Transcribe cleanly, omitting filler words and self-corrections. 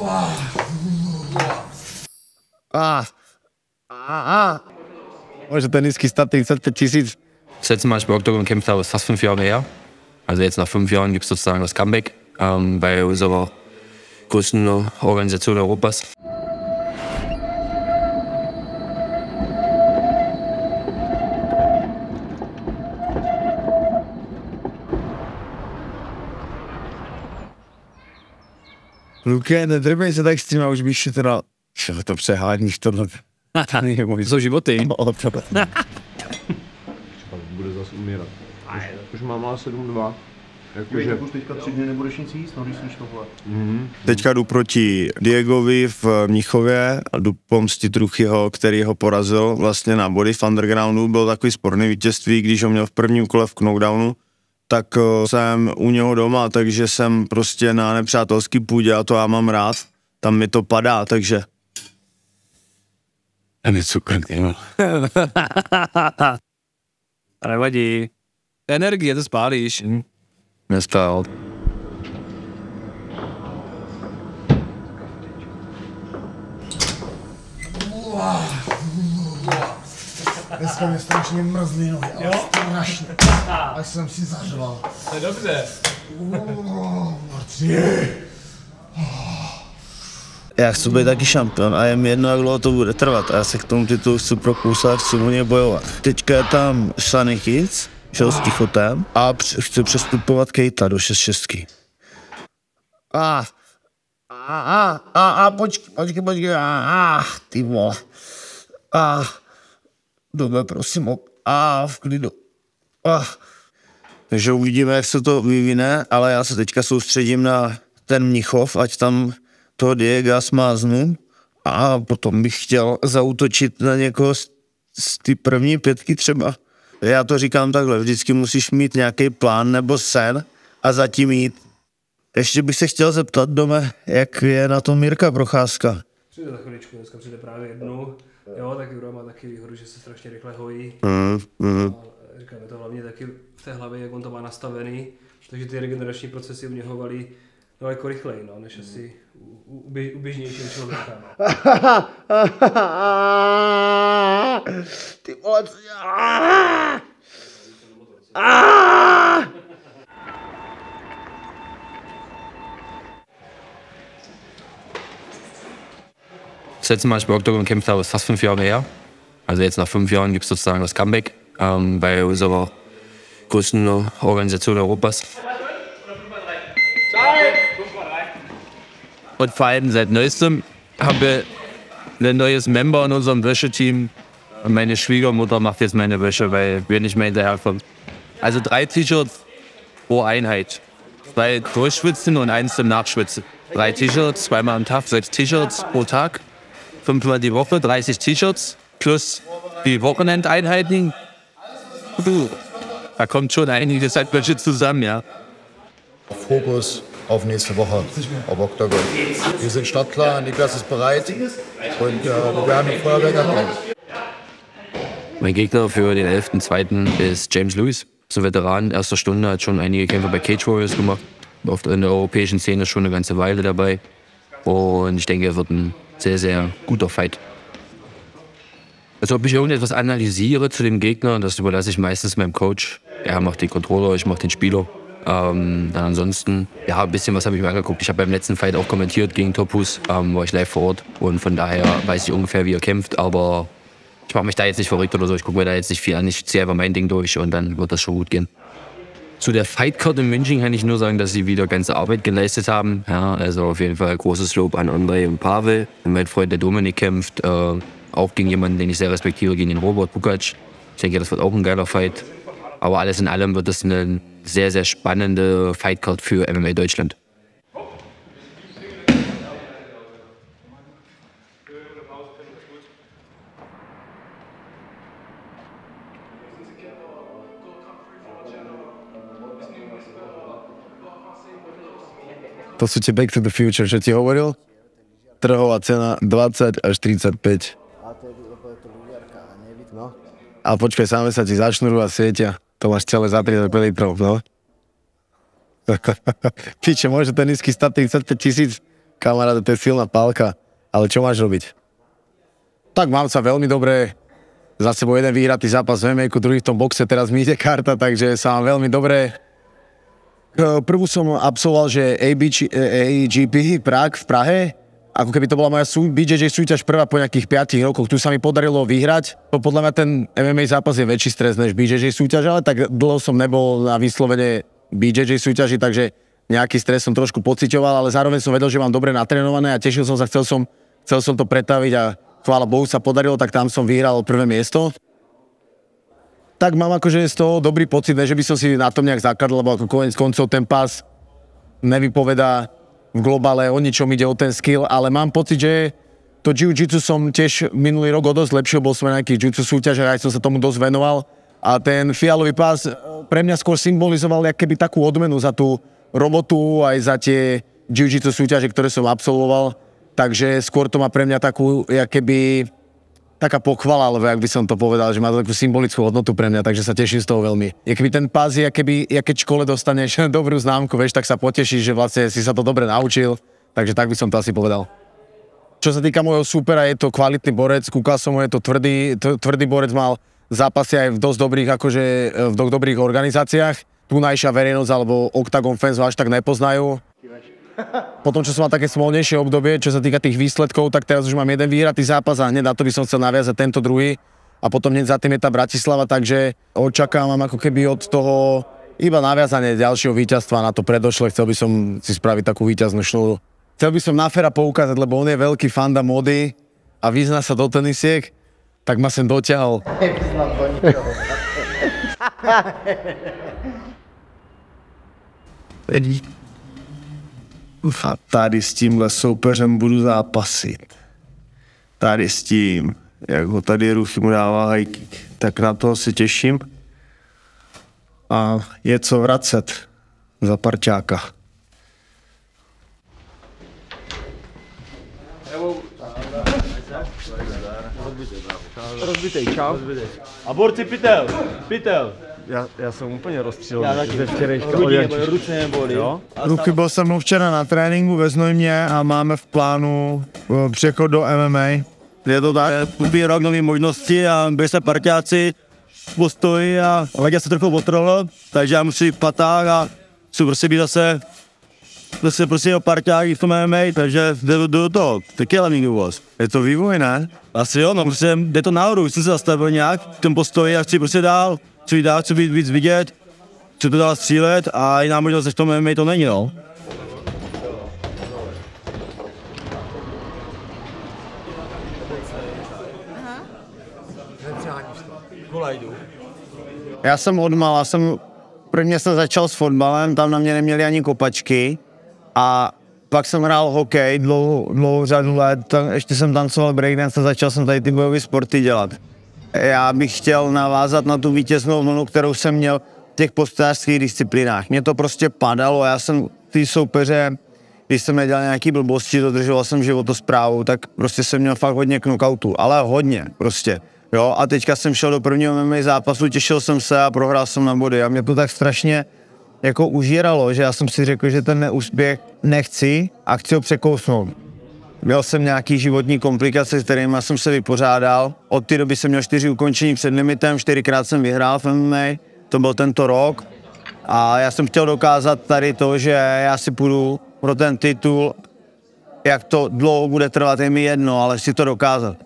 Heute der nízký statik 35 000. Das letzte Mal, als ich bei Octagon gekämpft habe, ist fast 5 Jahre her. Also jetzt nach 5 Jahren gibt es sozusagen das Comeback bei unserer größten Organisation Europas. Luke, nedrbej se tak s tím a už bych teda... To přeháníš tohle. Jsou životy. Bude zase umírat. Už mám 7,2. Jakože teďka 3 dny nebudeš nic jíst, no když jsi tohle. Teďka jdu proti Diegovi v Mnichově a jdu pomstit Truchyho, který ho porazil vlastně na body v undergroundu. Byl takový sporný vítězství, když ho měl v prvním kole v knockdownu, tak jsem u něho doma, takže jsem prostě na nepřátelský půdě a to já mám rád. Tam mi to padá, takže... A něco konkrétního. A nevadí. Energie to spálíš. Nespál. Dneska mě strašně mrzlí nohy, ale strašně. Až jsem si zařval. To je dobře. Já chci být taky šampion a je mi jedno, jak dlouho to bude trvat a já se k tomu titulu chci prokousat, chci o ně bojovat. Teďka je tam Sunny Kids, šel s Tichotem a chci přestupovat Kejta do 6-6. Počkej, ty vole. Dobře, prosím, v klidu. Takže uvidíme, jak se to vyvine, ale já se teďka soustředím na ten Mnichov, ať tam toho Diega smáznu a potom bych chtěl zaútočit na někoho z ty první 5 třeba. Já to říkám takhle, vždycky musíš mít nějaký plán nebo sen a zatím jít. Ještě bych se chtěl zeptat, Dome, jak je na tom Mirka Procházka. Přijde za chviličku, dneska přijde právě jednou. Jo, tak Jura má taky výhodu, že se strašně rychle hojí. Říkám, je to hlavně taky v té hlavě, jak on to má nastavený, takže ty regenerační procesy u něho valí daleko rychleji, no, než asi u běžnějšího člověka. No. Ty vole, co Das letzte Mal, als ich bei Octagon gekämpft habe, ist fast 5 Jahre her. Also jetzt nach 5 Jahren gibt es sozusagen das Comeback bei unserer größten Organisation Europas. Und vor allem seit neuestem haben wir ein neues Member in unserem Wäscheteam. Und meine Schwiegermutter macht jetzt meine Wäsche, weil wir nicht mehr hinterherkommen. Also 3 T-Shirts pro Einheit. 2 durchschwitzen und 1 zum Nachschwitzen. 3 T-Shirts, 2-mal am Tag, 6 T-Shirts pro Tag. 5-mal die Woche, 30 T-Shirts plus die Wochenendeinheiten. Da kommt schon einiges an Wäsche zusammen, ja. Fokus auf nächste Woche auf Octagon. Wir sind startklar, Niklas ist bereit und wir werden ein Feuerwerk abbauen. Mein Gegner für den 11.2. ist James Lewis. Ist ein Veteran erster Stunde, hat schon einige Kämpfe bei Cage Warriors gemacht. Oft in der europäischen Szene schon eine ganze Weile dabei. Und ich denke, er wird ein sehr, sehr guter Fight. Also ob ich irgendetwas analysiere zu dem Gegner, das überlasse ich meistens meinem Coach. Er macht den Controller, ich mache den Spieler. Dann ansonsten, ja, ein bisschen was habe ich mir angeguckt. Ich habe beim letzten Fight auch kommentiert gegen Topus, war ich live vor Ort. Und von daher weiß ich ungefähr, wie er kämpft. Aber ich mache mich da jetzt nicht verrückt oder so. Ich gucke mir da jetzt nicht viel an. Ich ziehe einfach mein Ding durch und dann wird das schon gut gehen. Zu der Fightcard in München kann ich nur sagen, dass sie wieder ganze Arbeit geleistet haben. Ja, also auf jeden Fall großes Lob an Andrei und Pavel. Mein Freund, der Dominik, kämpft auch gegen jemanden, den ich sehr respektiere, gegen den Robert Bukac. Ich denke, das wird auch ein geiler Fight. Aber alles in allem wird das eine sehr, sehr spannende Fightcard für MMA Deutschland. To sú tie Back to the Future, čo ti hovoril? Trhová cena 20 až 35. Ale počkaj, same sa ti začnú a svietia. To máš celé za 35 litrov, no? Píče, môže ten nízky stať 35 000 Kamaráde, to je silná pálka. Ale čo máš robiť? Tak mám sa veľmi dobre. Za sebou jeden vyhratý zápas v MMA, druhý v tom boxe, teraz mi ide karta, takže sa mám veľmi dobre. Prvú som absolvoval, že AGP Prague v Prahe, ako keby to bola moja BJJ súťaž prvá po nejakých 5 rokoch. Tu sa mi podarilo vyhrať. Podľa mňa ten MMA zápas je väčší stres než BJJ súťaž, ale tak dlho som nebol na vyslovene BJJ súťaži, takže nejaký stres som trošku pociťoval, ale zároveň som vedel, že mám dobre natrénované a tešil som sa, chcel som to pretaviť a chvála Bohu sa podarilo, tak tam som vyhral prvé miesto. Tak mám akože z toho dobrý pocit, ne, že by som si na tom nejak zakladal, lebo ako koniec koncov ten pás nevypovedá v globále o ničom, ide o ten skill, ale mám pocit, že to jiu-jitsu som tiež minulý rok o dosť lepšie, bol som na nejakých jiu-jitsu súťažach, aj som sa tomu dosť venoval a ten fialový pás pre mňa skôr symbolizoval jak keby takú odmenu za tú robotu aj za tie jiu-jitsu súťaže, ktoré som absolvoval. Takže skôr to má pre mňa takú, keby, taká pochvala, alebo jak by som to povedal, že má takú symbolickú hodnotu pre mňa, takže sa teším z toho veľmi. Keby ten pás je, keď v škole dostaneš dobrú známku, vieš, tak sa potešíš, že vlastne si sa to dobre naučil, takže tak by som to asi povedal. Čo sa týka môjho súpera, je to kvalitný borec, kúkal som ho, je to tvrdý borec, mal zápasy aj v dosť dobrých organizáciách. Tunajšia verejnosť alebo Octagon fans ho až tak nepoznajú. Potom, čo som mal také smolnejšie obdobie, čo sa týka tých výsledkov, tak teraz už mám jeden vyhratý zápas a hneď na to by som chcel naviazať tento druhý. A potom hneď za tým je tá Bratislava, takže očakávam ako keby od toho iba naviazanie ďalšieho víťazstva na to predošle. Chcel by som si spraviť takú víťaznú šnúru. Chcel by som na Fera poukázať, lebo on je veľký fanda mody a vyzná sa do tenisiek, tak ma sem doťahol. A tady s tímhle soupeřem budu zápasit. Tady s tím, jak ho tady ruchy mu dává high kick, tak na toho se těším. A je co vracet za parťáka. Rozbitej, čau. A borci pytel. Já jsem úplně rozstřílený ze včerejška. Ruce nebolí. Ruchy byl jsem mnou včera na tréninku ve Znojmě a máme v plánu přechod do MMA. Je to tak, nový rok, nové možnosti a byli se parťáci, postoji a Leďa se trochu otrhl, takže já musím jít v patách a chci prostě být zase prostě o parťáky v tom MMA, takže jde do toho, taky hlavní důvod. Je to vývoj, ne? Asi jo, no prostě jde to nahoru, jsem se zastavil nějak v tom postoji a chci prostě dál. Chci být víc vidět, chci to dál střílet a jiná možnost v tom MMA to není, no. Já jsem odmal, prvně jsem začal s fotbalem, tam na mě neměli ani kopačky a pak jsem hrál hokej dlouhou řadu let, ještě jsem tancoval breakdance a začal jsem tady ty bojové sporty dělat. Já bych chtěl navázat na tu vítěznou vlnu, kterou jsem měl v těch postojářských disciplínách. Mně to prostě padalo, já jsem ty soupeře, když jsem nedělal nějaký blbosti, dodržoval jsem životosprávu, tak prostě jsem měl fakt hodně knockoutů, ale hodně prostě. Jo, a teďka jsem šel do prvního MMA zápasu, těšil jsem se a prohrál jsem na body a mě to tak strašně jako užíralo, že já jsem si řekl, že ten neúspěch nechci a chci ho překousnout. Měl jsem nějaký životní komplikace, s kterými jsem se vypořádal. Od té doby jsem měl 4 ukončení před limitem, 4krát jsem vyhrál v MMA, to byl tento rok. A já jsem chtěl dokázat tady to, že já si půjdu pro ten titul, jak to dlouho bude trvat, je mi jedno, ale chci to dokázat.